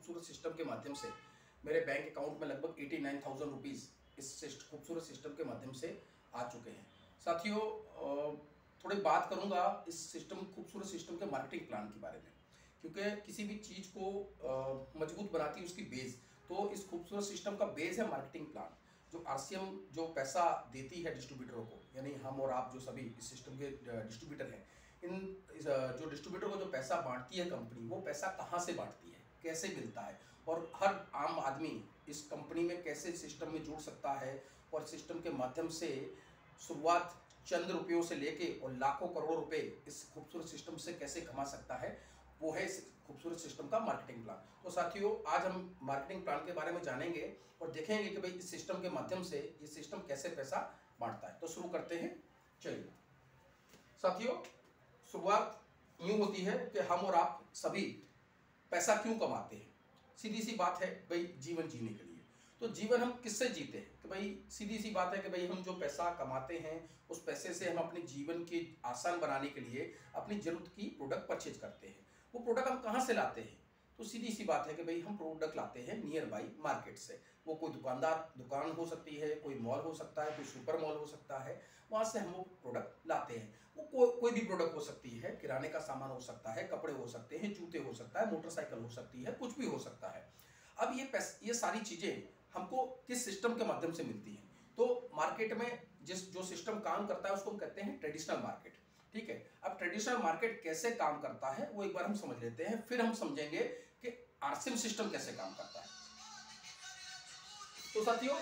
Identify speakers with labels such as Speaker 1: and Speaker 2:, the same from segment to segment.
Speaker 1: खूबसूरत सिस्टम के माध्यम से मेरे बैंक अकाउंट में लगभग 89,000 रुपीज़ इस खूबसूरत सिस्टम के माध्यम से आ चुके हैं। साथियों, थोड़ी बात करूंगा इस खूबसूरत सिस्टम के मार्केटिंग प्लान के बारे में, क्योंकि किसी भी चीज़ को मजबूत बनाती है उसकी बेस। तो इस खूबसूरत सिस्टम का बेस है मार्केटिंग प्लान। जो आरसीएम जो पैसा देती है डिस्ट्रीब्यूटरों को, यानी हम और आप जो सभी इस सिस्टम के डिस्ट्रीब्यूटर हैं, जो डिस्ट्रीब्यूटर को जो पैसा बांटती है कंपनी, वो पैसा कहाँ से बांटती है, कैसे मिलता है, और हर आम आदमी इस कंपनी में कैसे सिस्टम में जुड़ सकता है, और सिस्टम के माध्यम से शुरुआत चंद रुपयों से लेके और लाखों करोड़ों रुपए इस खूबसूरत सिस्टम से कैसे कमा सकता है, वो है इस खूबसूरत सिस्टम का मार्केटिंग प्लान। तो साथियों, आज हम मार्केटिंग प्लान के बारे में जानेंगे और देखेंगे कि भाई इस सिस्टम के माध्यम से ये सिस्टम कैसे पैसा बांटता है। तो शुरू करते हैं। चलिए साथियों, शुरुआत यूं होती है कि हम और आप सभी पैसा क्यों कमाते हैं। सीधी सी बात है भाई, जीवन जीने के लिए। तो जीवन हम किससे जीते हैं कि भाई, सीधी सी बात है कि भाई हम जो पैसा कमाते हैं उस पैसे से हम अपने जीवन के आसान बनाने के लिए अपनी जरूरत की प्रोडक्ट परचेज करते हैं। वो प्रोडक्ट हम कहाँ से लाते हैं? तो सीधी सी बात है कि भाई हम प्रोडक्ट लाते हैं नियर बाई मार्केट से। वो कोई दुकान हो सकती है, कोई मॉल हो सकता है, कोई सुपर मॉल हो सकता है, वहाँ से हम वो प्रोडक्ट लाते हैं। वो कोई भी प्रोडक्ट हो सकती है, किराने का सामान हो सकता है, कपड़े हो सकते हैं, जूते हो सकता है, मोटरसाइकिल हो सकती है, कुछ भी हो सकता है। अब ये सारी चीज़ें हमको किस सिस्टम के माध्यम से मिलती हैं? तो मार्केट में जो सिस्टम काम करता है उसको हम कहते हैं ट्रेडिशनल मार्केट। ठीक है, अब ट्रेडिशनल मार्केट कैसे काम करता है वो एक बार हम समझ लेते हैं, फिर हम समझेंगे कि आरसीएम सिस्टम कैसे काम करता है। तो साथियों,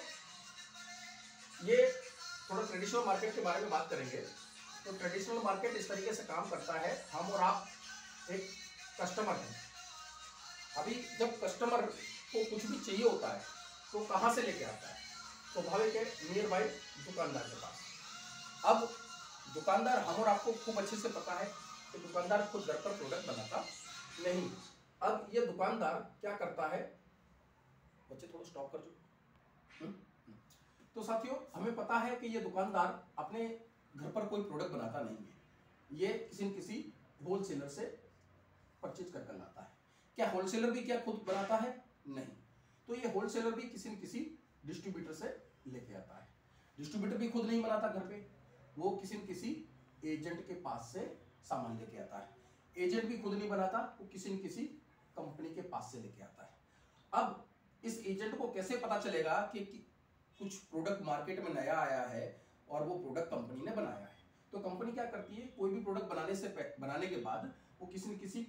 Speaker 1: ये थोड़ा ट्रेडिशनल मार्केट के बारे में बात करेंगे। तो ट्रेडिशनल मार्केट इस तरीके से काम करता है, हम और आप एक कस्टमर हैं। अभी जब कस्टमर को कुछ भी चाहिए होता है तो कहाँ से लेके आता है? स्वाभाविक है, नियर बाई दुकानदार के पास। अब दुकानदार, हम और आपको खूब अच्छे से पता है कि दुकानदार खुद घर पर प्रोडक्ट बनाता नहीं। अब ये दुकानदार क्या करता है? बच्चे थोड़ा स्टॉप कर दो। तो साथियों, हमें पता है कि ये दुकानदार अपने घर पर कोई प्रोडक्ट बनाता नहीं है, ये किसी न किसी होलसेलर से परचेज कर लाता है। क्या होलसेलर भी क्या खुद बनाता है? नहीं। तो ये होलसेलर भी किसी न किसी डिस्ट्रीब्यूटर से लेके आता है। डिस्ट्रीब्यूटर भी खुद नहीं बनाता घर पे, वो किसी न किसी एजेंट के पास से सामान लेके आता है। एजेंट भी खुद नहीं बनाता, वो किसी न किसी कंपनी के पास से लेके आता है। अब इस एजेंट को कैसे पता चलेगा कि कुछ प्रोडक्ट मार्केट में नया आया है और वो प्रोडक्ट कंपनी ने बनाया है? तो कंपनी क्या करती है, कोई भी प्रोडक्ट बनाने के बाद वो किसी न किसी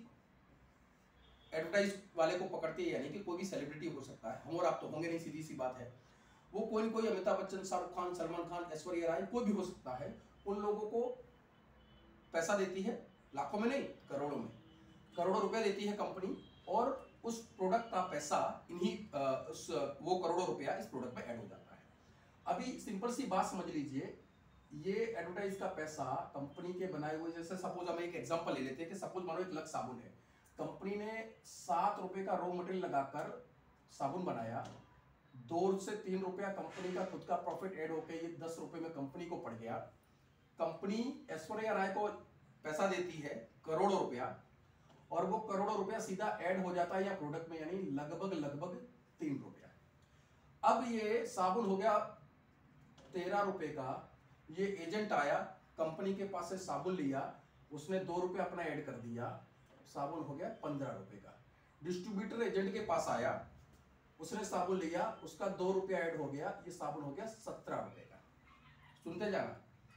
Speaker 1: एडवर्टाइज वाले को पकड़ती है, यानी कि कोई भी सेलिब्रिटी हो सकता है, हम और आप तो होंगे नहीं, सीधी सी बात है। वो कोई न कोई अमिताभ बच्चन, शाहरुख खान, सलमान खान, ऐश्वर्या राय, कोई भी हो सकता है। उन लोगों को पैसा देती है, लाखों में नहीं, करोड़ों में, करोड़ों रुपए देती है कंपनी, और उस प्रोडक्ट का पैसा वो करोड़ों रुपया इस प्रोडक्ट में ऐड हो जाता है। अभी सिंपल सी बात समझ लीजिए, ये एडवर्टाइज का पैसा कंपनी के बनाए हुए, जैसे सपोज हम एक एग्जांपल ले लेते हैं कि सपोज मानो एक लक्स साबुन है, कंपनी ने 7 रुपए का रॉ मटेरियल लगाकर साबुन बनाया, 2 से 3 रुपया कंपनी का खुद का प्रॉफिट ऐड होकर ये 10 रुपए में कंपनी को पड़ गया। कंपनी ऐश्वर्या राय को पैसा देती है करोड़ों रुपया, और वो करोड़ों रुपया सीधा ऐड हो जाता है या प्रोडक्ट में, यानी लगभग 3 रुपया। अब ये साबुन हो गया 13 रुपए का, ये एजेंट आया, कंपनी के पास से साबुन लिया, उसने 2 रुपये अपना ऐड कर दिया, साबुन हो गया 15 रुपए का। डिस्ट्रीब्यूटर एजेंट के पास आया, उसने साबुन लिया, उसका 2 रुपया ऐड हो गया, ये साबुन हो गया 17 रुपए का। सुनते जाना।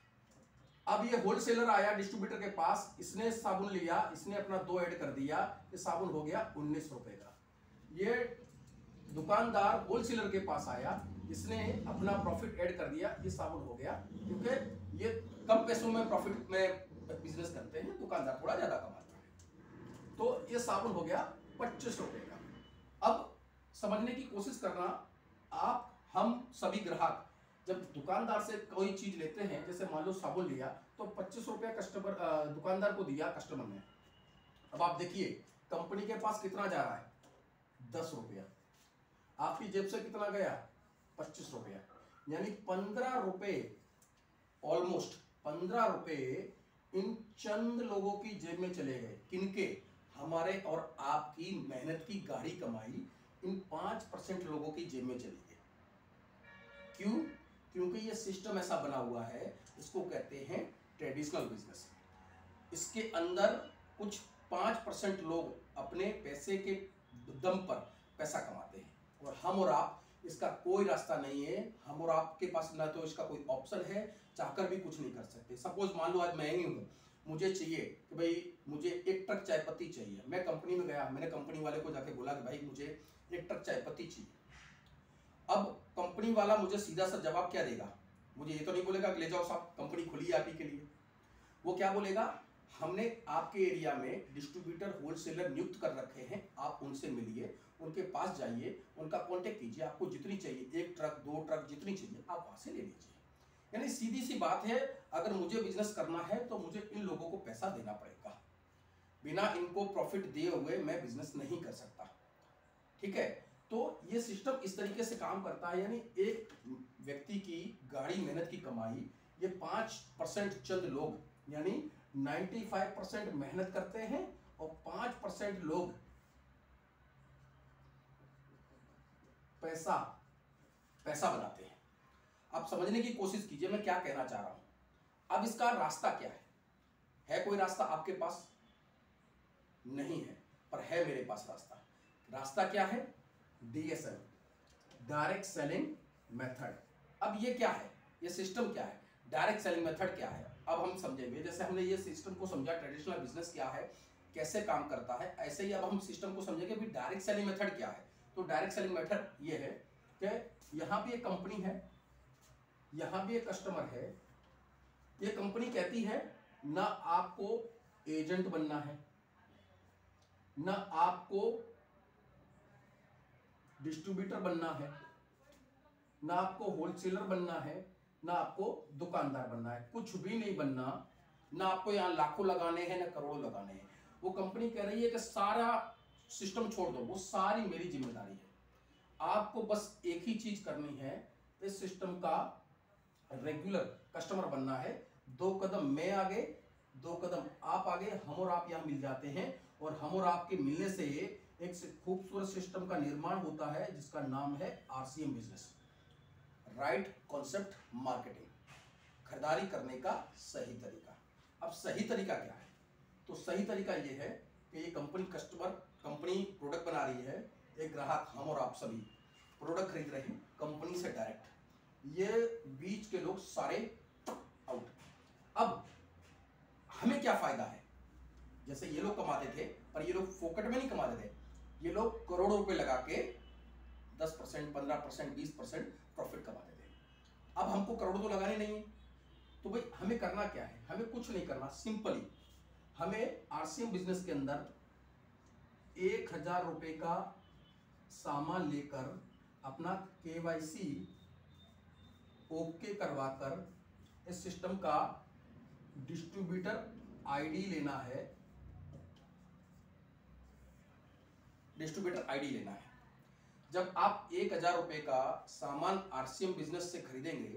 Speaker 1: अब ये होलसेलर आया डिस्ट्रीब्यूटर के पास, इसने साबुन लिया, इसने अपना 2 ऐड कर दिया, ये साबुन हो गया 19 रुपए का। ये दुकानदार होलसेलर के पास आया, इसने अपना प्रॉफिट ऐड कर दिया, ये साबुन हो गया, क्योंकि ये कम पैसों में प्रॉफिट में बिजनेस करते हैं, दुकानदार थोड़ा ज्यादा कमाता है। तो ये साबुन हो गया 25 रुपए का। अब समझने की कोशिश करना, हम सभी ग्राहक जब दुकानदार से कोई चीज लेते हैं, जैसे मान लो साबुन लिया, तो 25 रुपया दुकानदार को दिया कस्टमर ने। अब आप देखिए कंपनी के पास कितना जा रहा है, 10 रुपया, आपकी जेब से कितना गया, 25 रुपया, यानी 15 रुपए, ऑलमोस्ट 15 रुपए इन चंद लोगों की जेब में चले गए। किनके? हमारे और आपकी मेहनत की गाढ़ी कमाई इन 5% लोगों की जेब में चली गई। क्यों? क्योंकि ये सिस्टम ऐसा बना हुआ है, इसको कहते हैं ट्रेडिशनल बिजनेस। इसके अंदर कुछ 5% लोग अपने पैसे के दम पर पैसा कमाते हैं, और हम और आप, इसका कोई रास्ता नहीं है। हम और आपके पास ना तो इसका कोई ऑप्शन है, चाहकर भी कुछ नहीं कर सकते। सपोज मान लो आज मैं ही हूँ, मुझे चाहिए कि भाई मुझे 1 ट्रक चाय पत्ती चाहिए। मैं कंपनी में गया, मैंने कंपनी वाले को जाके बोला कि भाई मुझे 1 ट्रक चाय पत्ती चाहिए। अब कंपनी वाला मुझे सीधा सा जवाब क्या देगा? मुझे ये तो नहीं बोलेगा कि ले जाओ साहब, कंपनी खुली है आप ही के लिए। वो क्या बोलेगा? हमने आपके एरिया में डिस्ट्रीब्यूटर होलसेलर नियुक्त कर रखे हैं, आप उनसे मिलिए, उनके पास जाइए, उनका कांटेक्ट कीजिए, आपको जितनी चाहिए 1 ट्रक 2 ट्रक जितनी चाहिए आप वहां से ले लीजिए। यानी सीधी सी बात है, अगर मुझे बिजनेस करना है तो मुझे इन लोगों को पैसा देना पड़ेगा। बिना इनको प्रॉफिट दिए हुए मैं बिजनेस नहीं कर सकता। ठीक है, तो ये सिस्टम इस तरीके से काम करता है। यानी एक व्यक्ति की गाढ़ी मेहनत की कमाई ये 5% चंद लोग, यानी 95% मेहनत करते हैं और 5% लोग पैसा बनाते हैं। आप समझने की कोशिश कीजिए मैं क्या कहना चाह रहा हूं। अब इसका रास्ता क्या है कोई रास्ता आपके पास? नहीं है, पर है मेरे पास रास्ता। रास्ता क्या है? DSM, direct selling method. अब ये क्या है? ये सिस्टम क्या है? डायरेक्ट सेलिंग मेथड क्या है? अब हम समझेंगे। जैसे हमने ये सिस्टम को समझा, ट्रेडिशनल बिजनेस क्या है, कैसे काम करता है, ऐसे ही अब हम सिस्टम को समझेंगे भी डायरेक्ट सेलिंग मेथड क्या है। तो डायरेक्ट सेलिंग मेथड ये है कि यहाँ भी एक कंपनी है, यहाँ भी एक कस्टमर है। ये कंपनी कहती है ना आपको एजेंट बनना है, ना आपको डिस्ट्रीब्यूटर बनना है, ना आपको होलसेलर बनना है, ना आपको दुकानदार बनना है, कुछ भी नहीं बनना। ना आपको यहाँ लाखों लगाने हैं ना करोड़ों लगाने हैं। वो कंपनी कह रही है कि सारा सिस्टम छोड़ दो, वो सारी मेरी जिम्मेदारी है। आपको बस एक ही चीज करनी है, इस सिस्टम का रेगुलर कस्टमर बनना है। 2 कदम मैं आगे, 2 कदम आप आगे, हम और आप यहाँ मिल जाते हैं, और हम और आपके मिलने से एक खूबसूरत सिस्टम का निर्माण होता है जिसका नाम है RCM business, right concept marketing, खरीदारी करने का सही तरीका। अब सही तरीका क्या है? तो सही तरीका यह है कि ये कंपनी प्रोडक्ट बना रही है, एक ग्राहक हम और आप सभी प्रोडक्ट खरीद रहे हैं कंपनी से डायरेक्ट, ये बीच के लोग सारे आउट। अब हमें क्या फायदा है? जैसे ये लोग कमाते थे, पर ये लोग फोकट में नहीं कमाते थे, ये लोग करोड़ों रुपए लगा के 10%, 15%, 20% प्रॉफिट कमाते थे। अब हमको करोड़ों तो लगाने नहीं है, तो भाई हमें करना क्या है? हमें कुछ नहीं करना, सिंपली हमें RCM बिजनेस के अंदर 1000 रुपए का सामान लेकर अपना KYC ओके करवाकर इस सिस्टम का डिस्ट्रीब्यूटर आईडी लेना है। डिस्ट्रीब्यूटर आईडी लेना है। जब आप 1000 रुपए का सामान RCM बिजनेस से खरीदेंगे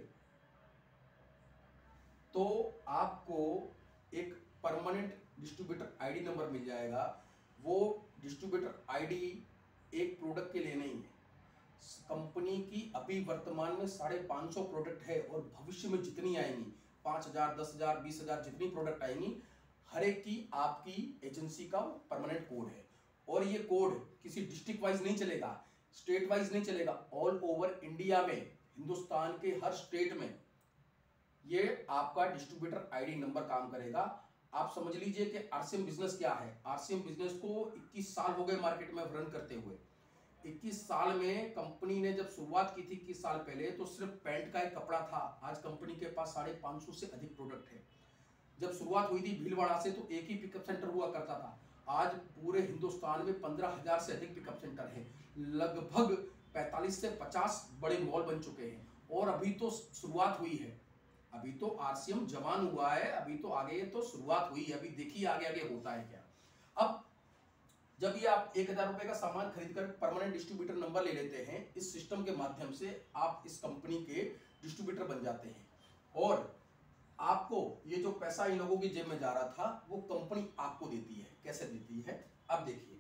Speaker 1: तो आपको एक परमानेंट डिस्ट्रीब्यूटर आईडी नंबर मिल जाएगा। वो डिस्ट्रीब्यूटर आईडी एक प्रोडक्ट के लिए नहीं है, कंपनी की अभी वर्तमान में 550 प्रोडक्ट है, और भविष्य में जितनी आएंगी 5000, 10,000, 20,000 जितनी प्रोडक्ट आएंगी, हर एक की आपकी एजेंसी का परमानेंट कोड है। और ये कोड किसी डिस्ट्रिक्ट वाइज नहीं चलेगा, स्टेट वाइज नहीं चलेगा, ऑल ओवर इंडिया में, हिंदुस्तान के हर स्टेट में ये आपका डिस्ट्रीब्यूटर आईडी नंबर काम करेगा। आप समझ लीजिए कि RCM बिजनेस क्या है। RCM बिजनेस को 21 साल हो गए मार्केट में रन करते हुए। 21 साल में कंपनी ने जब शुरुआत की थी 21 साल पहले, तो सिर्फ पैंट का एक कपड़ा था। आज कंपनी के पास 550 से अधिक प्रोडक्ट है। जब शुरुआत हुई थी भीलवाड़ा से तो एक ही पिकअप सेंटर हुआ करता था। आज पूरे हिंदुस्तान में 15,000 से अधिक पिकअप सेंटर है, लगभग 45 से 50 बड़े मॉल बन चुके हैं। और अभी तो शुरुआत हुई है, अभी तो RCM जवान हुआ है, अभी तो आगे तो शुरुआत हुई है। अभी देखिए आगे आगे होता है क्या। अब जब ये आप 1000 रुपए का सामान खरीदकर परमानेंट डिस्ट्रीब्यूटर नंबर ले लेते हैं, इस सिस्टम के माध्यम से आप इस कंपनी के डिस्ट्रीब्यूटर बन जाते हैं, और आपको ये जो पैसा इन लोगों की जेब में जा रहा था वो कंपनी आपको देती है। कैसे देती है? अब देखिए,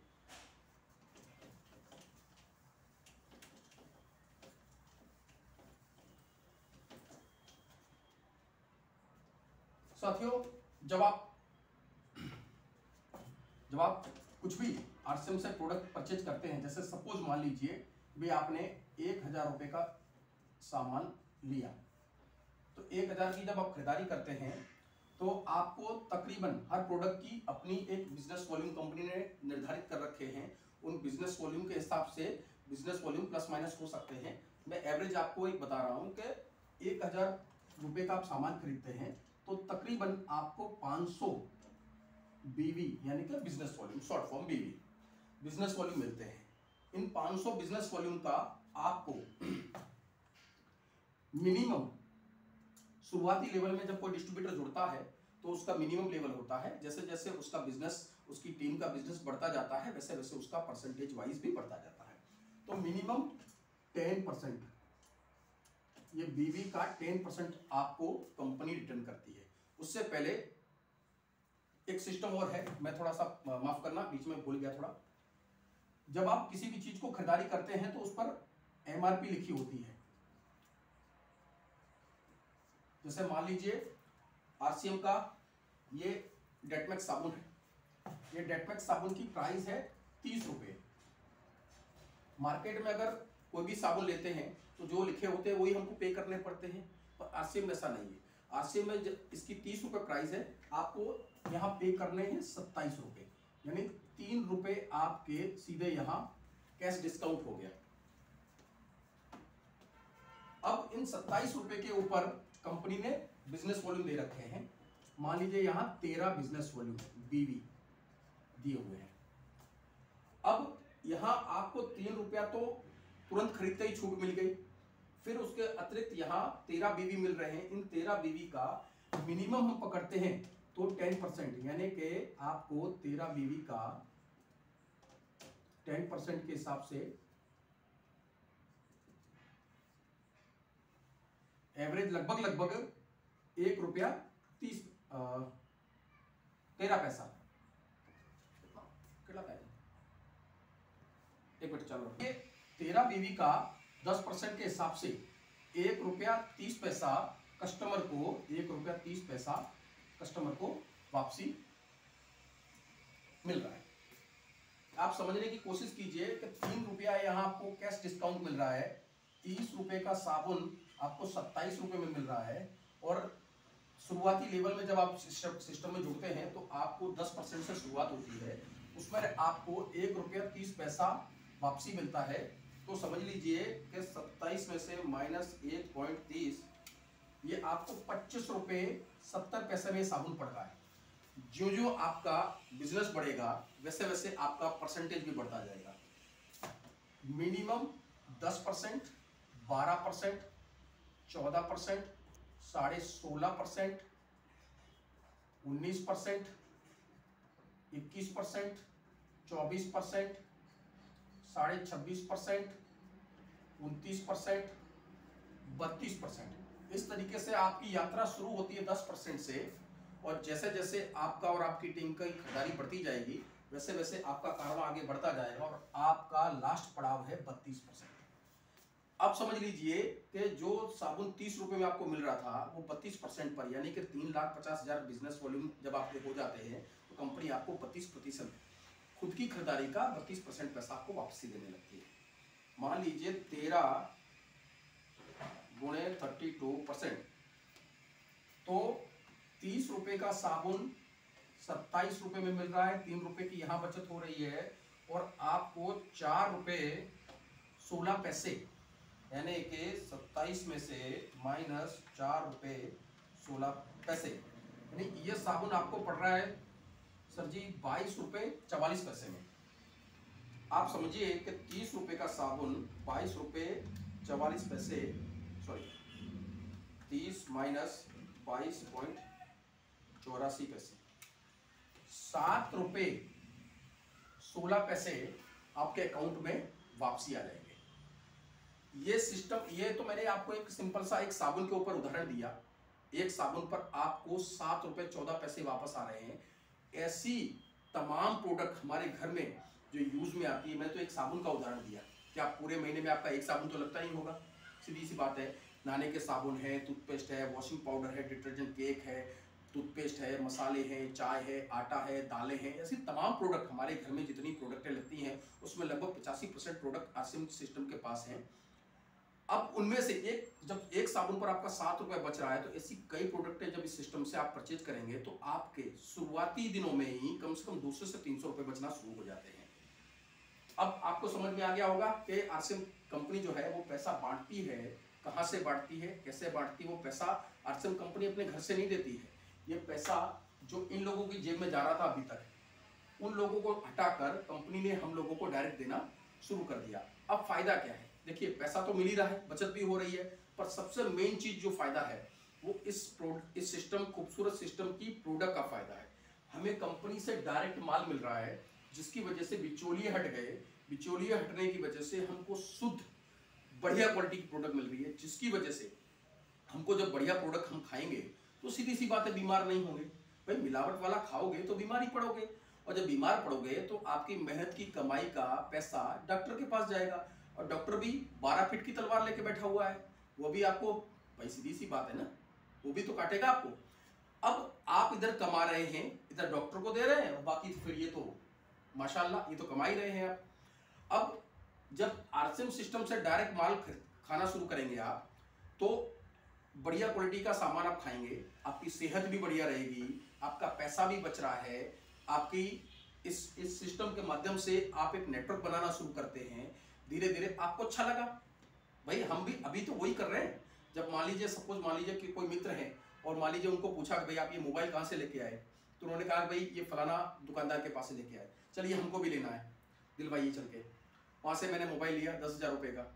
Speaker 1: साथियों, जब आप कुछ भी आरसीएम से प्रोडक्ट परचेज करते हैं, जैसे सपोज मान लीजिए भी आपने 1000 रुपए का सामान लिया, तो 1000 की जब आप खरीदारी करते हैं तो आपको तकरीबन हर प्रोडक्ट की अपनी एक बिजनेस वॉल्यूम कंपनी ने निर्धारित कर रखे हैं। उन बिजनेस वॉल्यूम के हिसाब से बिजनेस वॉल्यूम प्लस माइनस हो सकते हैं। मैं एवरेज आपको एक बता रहा हूं कि 1000 रुपए का आप सामान खरीदते हैं तो तकरीबन आपको 500 बीवी यानी कि business volume, short form BV, business volume मिलते हैं। इन 500 बिजनेस वॉल्यूम का आपको मिनिमम शुरुआती लेवल में जब कोई डिस्ट्रीब्यूटर जुड़ता है तो उसका मिनिमम लेवल होता है। जैसे जैसे उसका बिजनेस, उसकी टीम का बिजनेस बढ़ता जाता है, वैसे वैसे उसका परसेंटेज वाइज भी बढ़ता जाता है। तो मिनिमम 10%, ये बीवी का 10% आपको कंपनी रिटर्न करती है। उससे पहले एक सिस्टम और है, मैं थोड़ा सा माफ करना, बीच में भूल गया थोड़ा। जब आप किसी भी चीज को खरीदारी करते हैं तो उस पर एमआरपी लिखी होती है। जैसे मान लीजिए आरसीएम का ये डेटमैक्स साबुन है, ये डेटमैक्स साबुन की प्राइस है 30 रुपए। मार्केट में अगर कोई भी साबुन लेते हैं तो जो लिखे होते हैं वही हमको पे करने पड़ते हैं, पर आरसीएम में ऐसा नहीं है। आरसीएम में इसकी 30 रुपए प्राइस है, आपको यहाँ पे करने हैं 27 रुपए, यानी 3 रुपए आपके सीधे यहाँ कैश डिस्काउंट हो गया। अब इन 27 रुपए के ऊपर कंपनी ने बिजनेस वॉल्यूम दे रखे हैं। मान लीजिए यहां 13 बिजनेस वॉल्यूम बीवी दिए हुए हैं। अब यहां आपको 3 रुपया तो तुरंत खरीदते ही छूट मिल गई, फिर उसके अतिरिक्त यहां 13 बीवी मिल रहे हैं। इन 13 बीवी का मिनिमम हम पकड़ते हैं तो 10%, यानी कि आपको 13 बीवी का 10% के हिसाब से एवरेज लगभग 1 रुपया 13 पैसा। एक मिनट चलो, ये 13 बीवी का 10% के हिसाब से 1 रुपया 30 पैसा कस्टमर को, 1 रुपया 30 पैसा कस्टमर को वापसी मिल रहा है। आप समझने की कोशिश कीजिए कि 3 रुपया यहां आपको कैश डिस्काउंट मिल रहा है, 30 रुपए का साबुन आपको 27 रुपए में मिल रहा है, और शुरुआती लेवल में जब आप सिस्टम में जुड़ते हैं तो आपको 10% से शुरुआत होती है, उसमें आपको 1 रुपया 30 पैसा वापसी मिलता है। तो समझ लीजिए कि 27 में से माइनस 1.30, ये आपको 25 रुपये 70 पैसे में साबुन पड़ रहा है। जो जो आपका बिजनेस बढ़ेगा वैसे वैसे आपका परसेंटेज भी बढ़ता जाएगा। मिनिमम 10%, 12%, 14%, 16.5%, 19%, 21%, 24%, 26.5%, 29%, 32%। इस तरीके से आपकी यात्रा शुरू होती है 10% से, और जैसे जैसे आपका और आपकी टीम की खरीदारी बढ़ती जाएगी वैसे वैसे आपका कारवां आगे बढ़ता जाएगा, और आपका लास्ट पड़ाव है 32%। अब समझ लीजिए कि जो साबुन 30 रुपए में आपको मिल रहा था वो 32% पर, यानी कि 3,50,000 बिजनेस वॉल्यूम जब आपके हो जाते हैं तो कंपनी आपको 32% खुद की खरीदारी का 32% पैसा आपको वापसी देने लगती है। मान लीजिए 13 गुणे 32%, तो 30 रुपए का साबुन 27 रुपए में मिल रहा है, 3 रुपए की यहां बचत हो रही है, और आपको 4 रुपए 16 पैसे, यानी कि 27 में से माइनस 4 रुपए 16 पैसे, यानी ये साबुन आपको पड़ रहा है सर जी 22 रुपए 44 पैसे में। आप समझिए कि 30 रुपए का साबुन 22 रुपए 44 पैसे, सॉरी 30 माइनस 22.84 पैसे, 7 रुपए 16 पैसे आपके अकाउंट में वापसी आ जाएंगे। ये सिस्टम, ये तो मैंने आपको एक सिंपल सा एक साबुन के ऊपर उदाहरण दिया, एक साबुन पर आपको 7 रुपए 14 पैसे वापस आ रहे हैं। ऐसी तमाम प्रोडक्ट हमारे घर में जो यूज में आती है, मैं तो एक साबुन का उदाहरण दिया कि आप पूरे महीने में आपका एक साबुन तो लगता ही होगा, सीधी सी बात है। नहाने के साबुन है, टूथपेस्ट है, वॉशिंग पाउडर है, डिटर्जेंट, केक है, टूथपेस्ट है, मसाले हैं, चाय है, आटा है, दालें हैं, ऐसी तमाम प्रोडक्ट हमारे घर में जितनी प्रोडक्टें लगती हैं उसमें लगभग 85% प्रोडक्ट आरसीएम सिस्टम के पास हैं। अब उनमें से जब एक साबुन पर आपका 7 रुपए बच रहा है, तो ऐसी कई प्रोडक्टें जब इस सिस्टम से आप परचेज करेंगे तो आपके शुरुआती दिनों में ही कम से कम 200 से 300 रुपए बचना शुरू हो जाते हैं। अब आपको समझ में आ गया होगा कि आरसीएम कंपनी जो है वो पैसा बांटती है, कहां से बांटती है, कैसे बांटती है। वो पैसा आरसीएम कंपनी अपने घर से नहीं देती है। ये पैसा जो इन लोगों की जेब में जा रहा था अभी तक, उन लोगों को हटाकर कंपनी ने हम लोगों को डायरेक्ट देना शुरू कर दिया। अब फायदा क्या है? देखिए, पैसा तो मिल ही रहा है, बचत भी हो रही है, पर सबसे मेन चीज जो फायदा है वो इस सिस्टम, खूबसूरत सिस्टम की प्रोडक्ट का फायदा है। हमें कंपनी से डायरेक्ट माल मिल रहा है, जिसकी वजह से बिचौलिए हट गए। बिचौलिए हटने की वजह से हमको शुद्ध बढ़िया क्वालिटी की प्रोडक्ट मिल रही है, जिसकी वजह से हमको जब बढ़िया प्रोडक्ट हम खाएंगे तो सीधी सी बात है, बीमार नहीं होंगे। भाई मिलावट वाला खाओगे तो बीमार ही पड़ोगे, और जब बीमार पड़ोगे तो आपकी मेहनत की कमाई का पैसा डॉक्टर के पास जाएगा, और डॉक्टर भी 12 फीट की तलवार लेके बैठा हुआ है, वो भी आपको, भाई सीधी सी बात है ना, वो भी तो काटेगा आपको। अब आप इधर कमा रहे हैं, इधर डॉक्टर को दे रहे हैं, और बाकी तो फिर ये तो माशाल्लाह, ये तो कमा ही रहे हैं आप। अब जब आरसीएम सिस्टम से डायरेक्ट माल खाना शुरू करेंगे आप, तो बढ़िया क्वालिटी का सामान आप खाएंगे, आपकी सेहत भी बढ़िया रहेगी, आपका पैसा भी बच रहा है, आपकी इस सिस्टम के माध्यम से आप एक नेटवर्क बनाना शुरू करते हैं। धीरे धीरे आपको अच्छा लगा, भाई हम भी अभी तो वही कर रहे हैं। जब मान लीजिए, सपोज मान लीजिए कि कोई मित्र है, और मान लीजिए उनको पूछा कि भाई आप ये मोबाइल कहाँ से लेके आए, तो उन्होंने कहा भाई ये फलाना दुकानदार के पास से लेके आए, चलिए हमको भी लेना है, दिलवाइए चल के। वहां से मैंने मोबाइल लिया 10,000 रुपए का।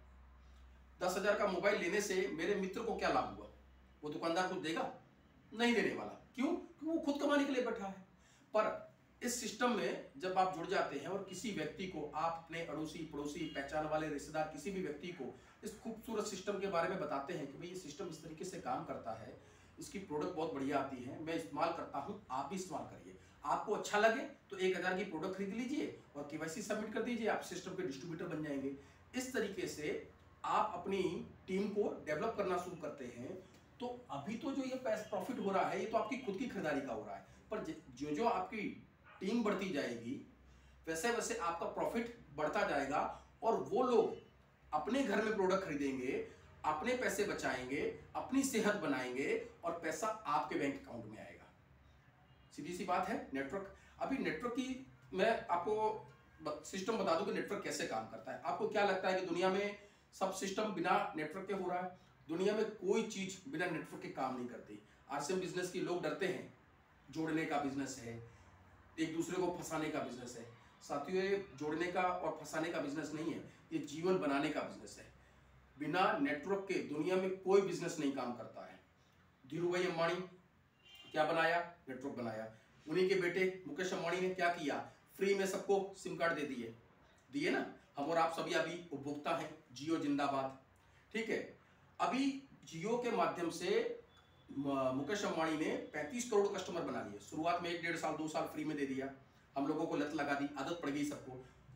Speaker 1: 10,000 का मोबाइल लेने से मेरे मित्र को क्या लाभ हुआ? वो दुकानदार कुछ देगा? नहीं देने वाला। क्यों? क्योंकि वो खुद कमाने के लिए बैठा है। पर इस सिस्टम में जब आप जुड़ जाते हैं और किसी व्यक्ति को, आप अपने अड़ोसी पड़ोसी, पहचान वाले रिश्तेदार, किसी भी व्यक्ति को इस खूबसूरत सिस्टम के बारे में बताते हैं कि भाई ये सिस्टम इस तरीके से काम करता है, इसकी प्रोडक्ट बहुत बढ़िया आती है, मैं इस्तेमाल करता हूँ, आप भी इस्तेमाल करिए, आपको अच्छा लगे तो 1,000 की प्रोडक्ट खरीद लीजिए और केवाईसी सबमिट कर दीजिए, आप सिस्टम के डिस्ट्रीब्यूटर बन जाएंगे। इस तरीके से आप अपनी टीम को डेवलप करना शुरू करते हैं। तो अभी तो जो ये प्रॉफिट हो रहा है, ये तो आपकी खुद की खरीदारी का हो रहा है, पर जो जो आपकी टीम बढ़ती जाएगी वैसे वैसे आपका प्रॉफिट बढ़ता जाएगा, और वो लोग अपने घर में प्रोडक्ट खरीदेंगे, अपने पैसे बचाएंगे, अपनी सेहत बनाएंगे, और पैसा आपके बैंक अकाउंट में आएगा। सीधी सी बात है। नेटवर्क, अभी नेटवर्क की मैं आपको सिस्टम बता दूं कि नेटवर्क कैसे काम करता है। आपको क्या लगता है कि दुनिया में सब सिस्टम बिना नेटवर्क के हो रहा है? दुनिया में कोई चीज बिना नेटवर्क के काम नहीं करती। आरसीएम बिजनेस की लोग डरते हैं, जोड़ने का बिजनेस है, एक दूसरे को फंसाने का बिजनेस है। साथियों, ये जोड़ने का और फंसाने का बिजनेस नहीं है, ये जीवन बनाने का बिजनेस है। बिना नेटवर्क के दुनिया में कोई बिजनेस नहीं काम करता है। धीरूभाई अंबानी क्या बनाया? नेटवर्क बनाया। उन्हीं के बेटे मुकेश अंबानी ने क्या किया? फ्री में सबको सिम कार्ड दे दिए ना। हम और आप सभी अभी उपभोक्ता हैं। जियो जिंदाबाद, ठीक है। अभी जियो के माध्यम से मुकेश अंबानी ने 35 करोड़ कस्टमर बना लिए। शुरुआत में 1 डेढ़ साल 2 साल फ्री में दे दिया, हम लोगों को लत लगा दी, आदत पड़ गई सबको।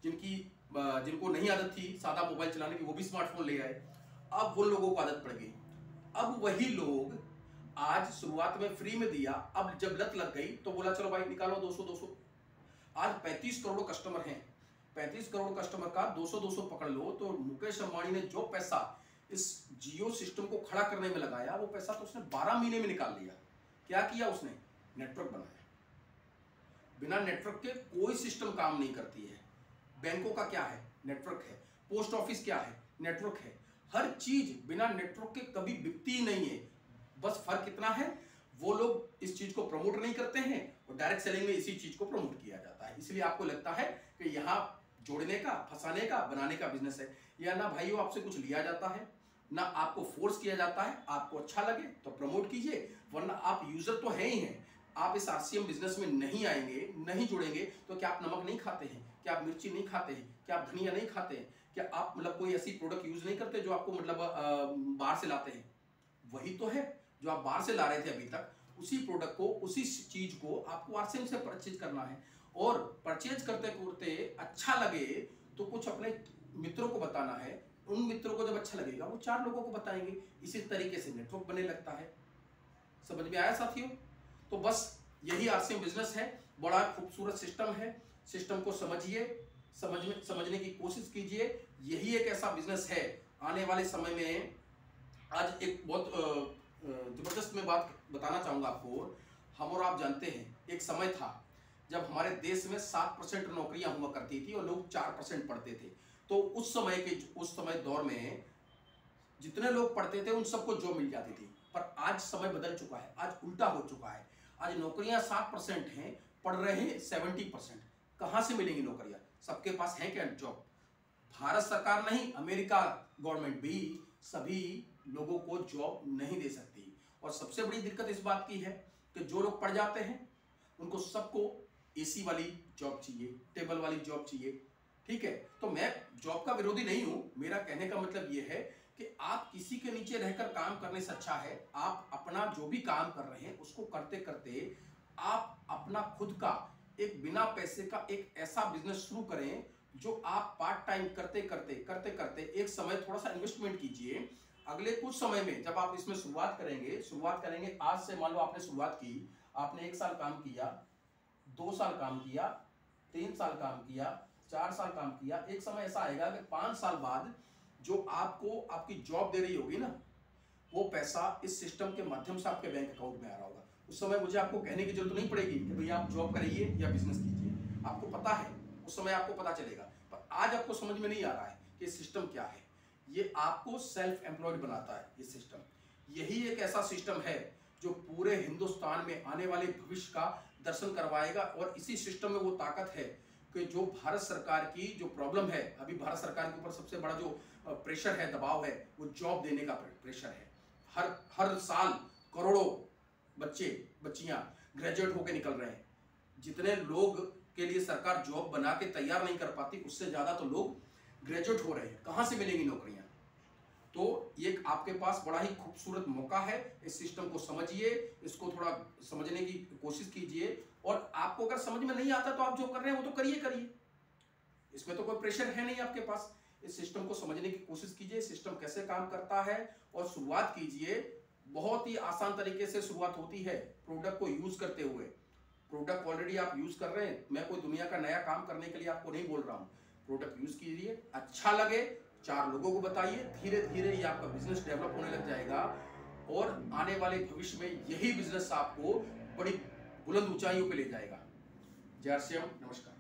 Speaker 1: जिनको नहीं आदत थी सादा मोबाइल चलाने की, वो भी स्मार्टफोन ले आए, अब वो लोगों को आदत पड़ गई। अब वही लोग आज शुरुआत में फ्री में दिया, अब जब लत लग गई तो बोला चलो भाई निकालो 200-200। आज 35 करोड़ कस्टमर हैं, 35 करोड़ कस्टमर का 200-200 पकड़ लो, तो मुकेश अंबानी ने जो पैसा इस जियो सिस्टम को खड़ा करने में लगाया, वो पैसा तो उसने 12 महीने में निकाल लिया। क्या किया उसने? नेटवर्क बनाया। बिना नेटवर्क के कोई सिस्टम काम नहीं करती है। बैंकों का क्या है? नेटवर्क है। पोस्ट ऑफिस क्या है? नेटवर्क है। हर चीज बिना नेटवर्क के कभी बिकती नहीं है। बस फर्क इतना है, वो लोग इस चीज को प्रमोट नहीं करते हैं, और डायरेक्ट सेलिंग में इसी चीज को प्रमोट किया जाता है। इसलिए आपको लगता है कि यहाँ जोड़ने का, फंसाने का, बनाने का बिजनेस है। या ना भाइयों आपसे कुछ लिया जाता है, ना आपको फोर्स किया जाता है। आपको अच्छा लगे तो प्रमोट कीजिए, वरना आप यूजर तो है ही हैं। आप इस आरसीएम बिजनेस में नहीं आएंगे, नहीं जुड़ेंगे तो क्या आप नमक नहीं खाते हैं? क्या आप मिर्ची नहीं खाते हैं? क्या आप धनिया नहीं खाते हैं? क्या आप मतलब कोई ऐसी प्रोडक्ट यूज नहीं करते जो आपको मतलब बाहर से लाते हैं? वही तो है जो आप बाहर से ला रहे थे अभी तक, उसी प्रोडक्ट को, उसी चीज को आपको आरसीएम से परचेज करना है। और परचेज करते करते अच्छा लगे तो कुछ अपने मित्रों को बताना है, उन मित्रों को जब अच्छा लगेगा वो 4 लोगों को बताएंगे, इसी तरीके से नेटवर्क बनने लगता है। समझ में आया साथियों? तो बस यही आरसीएम बिजनेस है, बड़ा खूबसूरत सिस्टम है। सिस्टम को समझिए, समझने की कोशिश कीजिए। यही एक ऐसा बिजनेस है आने वाले समय में। आज एक बहुत जबरदस्त मैं बात बताना चाहूंगा आपको। हम और आप जानते हैं एक समय था जब हमारे देश में 7% नौकरियां हुआ करती थी और लोग 4% पढ़ते थे। तो उस समय दौर में जितने लोग पढ़ते थे उन सबको जॉब मिल जाती थी। पर आज समय बदल चुका है, आज उल्टा हो चुका है। आज नौकरियां 7% हैं, पढ़ रहे हैं 70%। कहां से मिलेंगी नौकरियां? सबके पास है क्या जॉब? भारत सरकार नहीं, अमेरिका गवर्नमेंट भी सभी लोगों को जॉब नहीं दे सकती। और सबसे बड़ी दिक्कत इस बात की है कि जो लोग पढ़ जाते हैं उनको सबको एसी वाली जॉब चाहिए, टेबल वाली जॉब चाहिए। ठीक है, तो मैं जॉब का विरोधी नहीं हूं। मेरा कहने का मतलब यह है कि आप किसी के नीचे रहकर काम करने से अच्छा है आप अपना जो भी काम कर रहे हैं उसको करते करते आप अपना खुद का एक बिना पैसे का एक ऐसा बिजनेस शुरू करें जो आप पार्ट टाइम करते करते एक समय थोड़ा सा इन्वेस्टमेंट कीजिए। अगले कुछ समय में जब आप इसमें शुरुआत करेंगे आज से। मान लो आपने शुरुआत की, आपने 1 साल काम किया, 2 साल काम किया, 3 साल काम किया, 4 साल काम किया। एक समय ऐसा आएगा कि 5 साल बाद जो आपको आपकी जॉब दे रही होगी ना, वो पैसा इस सिस्टम के माध्यम से आपके बैंक अकाउंट में आ रहा होगा। उस समय मुझे आपको कहने की जरूरत नहीं पड़ेगी कि भैया आप जॉब करिए या बिजनेस कीजिए, आपको पता है, उस समय आपको पता चलेगा। पर आज आपको समझ में नहीं आ रहा है कि सिस्टम क्या है। ये आपको सेल्फ एम्प्लॉयड बनाता है ये सिस्टम। यही एक ऐसा सिस्टम है जो पूरे हिंदुस्तान में आने वाले भविष्य का दर्शन करवाएगा। और इसी सिस्टम में वो ताकत है कि जो भारत सरकार की जो प्रॉब्लम है, अभी भारत सरकार के ऊपर सबसे बड़ा जो प्रेशर है, दबाव है, वो जॉब देने का प्रेशर है। हर साल करोड़ों बच्चियां ग्रेजुएट होकर निकल रहे हैं। जितने लोग के लिए सरकार जॉब बना के तैयार नहीं कर पाती, उससे ज्यादा तो लोग ग्रेजुएट हो रहे हैं। कहां से मिलेंगी नौकरियां? तो ये आपके पास बड़ा ही खूबसूरत मौका है। इस सिस्टम को समझिए, इसको थोड़ा समझने की कोशिश कीजिए। और आपको अगर समझ में नहीं आता तो आप जो कर रहे हैं वो तो करिए, इसमें तो कोई प्रेशर है नहीं आपके पास। इस सिस्टम को समझने की कोशिश कीजिए, सिस्टम कैसे काम करता है और शुरुआत कीजिए। बहुत ही आसान तरीके से शुरुआत होती है प्रोडक्ट को यूज करते हुए। प्रोडक्ट ऑलरेडी आप यूज कर रहे हैं, मैं कोई दुनिया का नया काम करने के लिए आपको नहीं बोल रहा हूं। प्रोडक्ट यूज कीजिए, अच्छा लगे 4 लोगों को बताइए, धीरे धीरे ये आपका बिजनेस डेवलप होने लग जाएगा। और आने वाले भविष्य में यही बिजनेस आपको बड़ी बुलंद ऊंचाइयों पे ले जाएगा। जय श्री राम, नमस्कार।